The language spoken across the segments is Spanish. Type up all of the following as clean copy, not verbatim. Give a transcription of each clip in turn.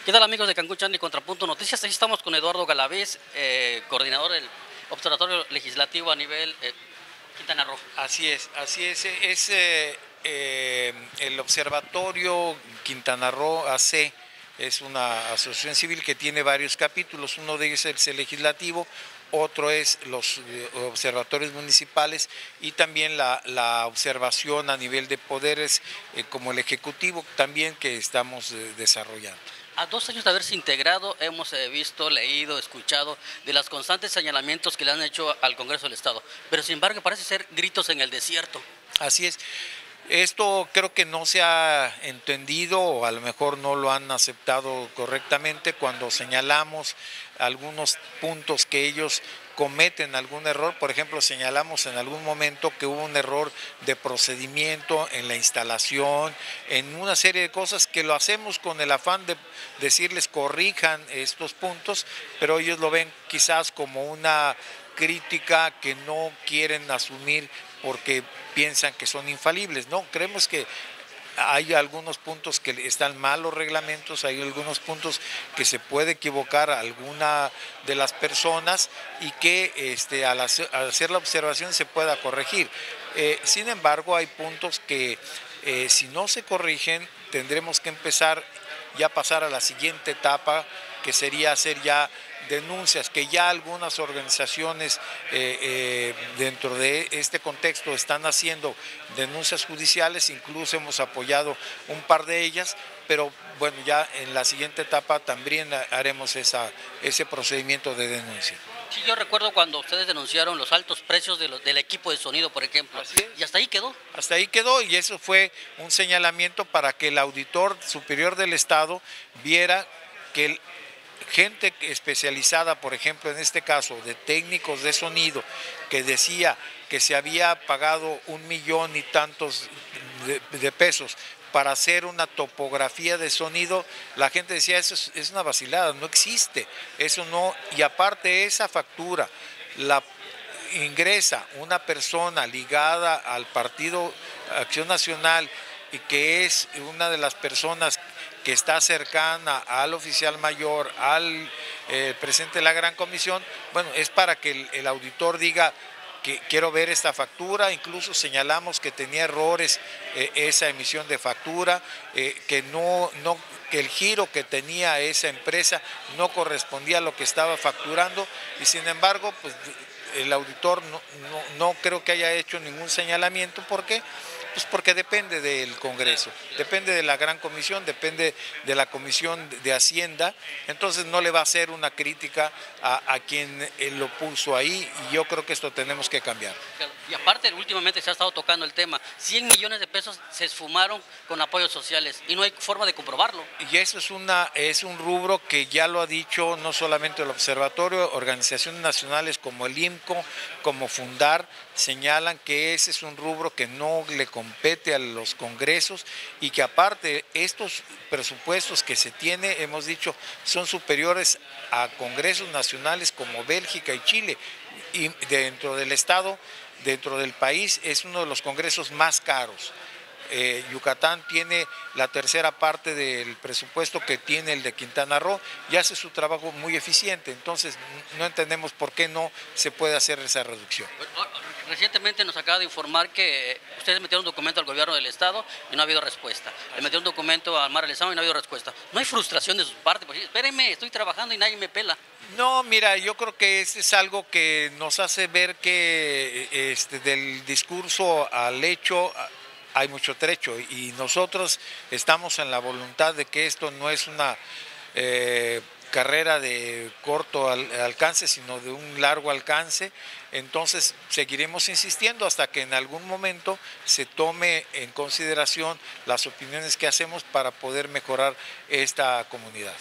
¿Qué tal, amigos de Cancún Channel y Contrapunto Noticias? Aquí estamos con Eduardo Galaviz, coordinador del Observatorio Legislativo a nivel Quintana Roo. Así es. El Observatorio Quintana Roo AC es una asociación civil que tiene varios capítulos. Uno de ellos es el legislativo, otro es los observatorios municipales y también la observación a nivel de poderes como el ejecutivo también que estamos desarrollando. A 2 años de haberse integrado, hemos visto, leído, escuchado de los constantes señalamientos que le han hecho al Congreso del Estado, pero sin embargo parece ser gritos en el desierto. Así es. Esto creo que no se ha entendido o a lo mejor no lo han aceptado correctamente cuando señalamos algunos puntos que ellos cometen algún error. Por ejemplo, señalamos en algún momento que hubo un error de procedimiento en la instalación, en una serie de cosas que lo hacemos con el afán de decirles corrijan estos puntos, pero ellos lo ven quizás como una crítica que no quieren asumir porque piensan que son infalibles. No, creemos que hay algunos puntos que están mal los reglamentos, hay algunos puntos que se puede equivocar a alguna de las personas y que al hacer la observación se pueda corregir. Sin embargo, hay puntos que si no se corrigen tendremos que empezar ya a pasar a la siguiente etapa, que sería hacer ya denuncias, que ya algunas organizaciones dentro de este contexto están haciendo denuncias judiciales, incluso hemos apoyado un par de ellas, pero bueno, ya en la siguiente etapa también haremos ese procedimiento de denuncia. Sí, yo recuerdo cuando ustedes denunciaron los altos precios del equipo de sonido, por ejemplo, y hasta ahí quedó. Hasta ahí quedó, y eso fue un señalamiento para que el auditor superior del Estado viera que gente especializada, por ejemplo, en este caso, de técnicos de sonido, que decía que se había pagado 1 millón y tantos de pesos para hacer una topografía de sonido, la gente decía, eso es una vacilada, no existe, eso no, y aparte esa factura la ingresa una persona ligada al Partido Acción Nacional y que es una de las personas que está cercana al oficial mayor, al presidente de la Gran Comisión, bueno, es para que el auditor diga que quiero ver esta factura. Incluso señalamos que tenía errores esa emisión de factura, que que el giro que tenía esa empresa no correspondía a lo que estaba facturando, y sin embargo, pues el auditor no creo que haya hecho ningún señalamiento. ¿Por qué? Pues porque depende del Congreso, depende de la Gran Comisión, depende de la Comisión de Hacienda, entonces no le va a hacer una crítica a quien lo puso ahí, y yo creo que esto tenemos que cambiar. Y aparte, últimamente se ha estado tocando el tema, 100 millones de pesos se esfumaron con apoyos sociales y no hay forma de comprobarlo. Y eso es un rubro que ya lo ha dicho no solamente el Observatorio, organizaciones nacionales como el IMCO, como Fundar, señalan que ese es un rubro que no le compete a los congresos, y que aparte estos presupuestos que se tiene, hemos dicho, son superiores a congresos nacionales como Bélgica y Chile, y dentro del Estado, dentro del país, es uno de los congresos más caros. Yucatán tiene la tercera parte del presupuesto que tiene el de Quintana Roo y hace su trabajo muy eficiente, entonces no entendemos por qué no se puede hacer esa reducción. Recientemente nos acaba de informar que ustedes metieron un documento al gobierno del Estado y no ha habido respuesta. Le metieron un documento a Mara Lezama y no ha habido respuesta. ¿No hay frustración de su parte? Pues, espérenme, estoy trabajando y nadie me pela. No, mira, yo creo que es algo que nos hace ver que del discurso al hecho hay mucho trecho, y nosotros estamos en la voluntad de que esto no es una carrera de corto alcance, sino de un largo alcance. Entonces seguiremos insistiendo hasta que en algún momento se tome en consideración las opiniones que hacemos para poder mejorar esta comunidad.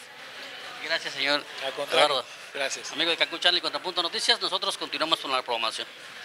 Gracias, señor Al contrario, Eduardo. gracias. Amigo de Cancún Channel y Contrapunto Noticias, nosotros continuamos con la programación.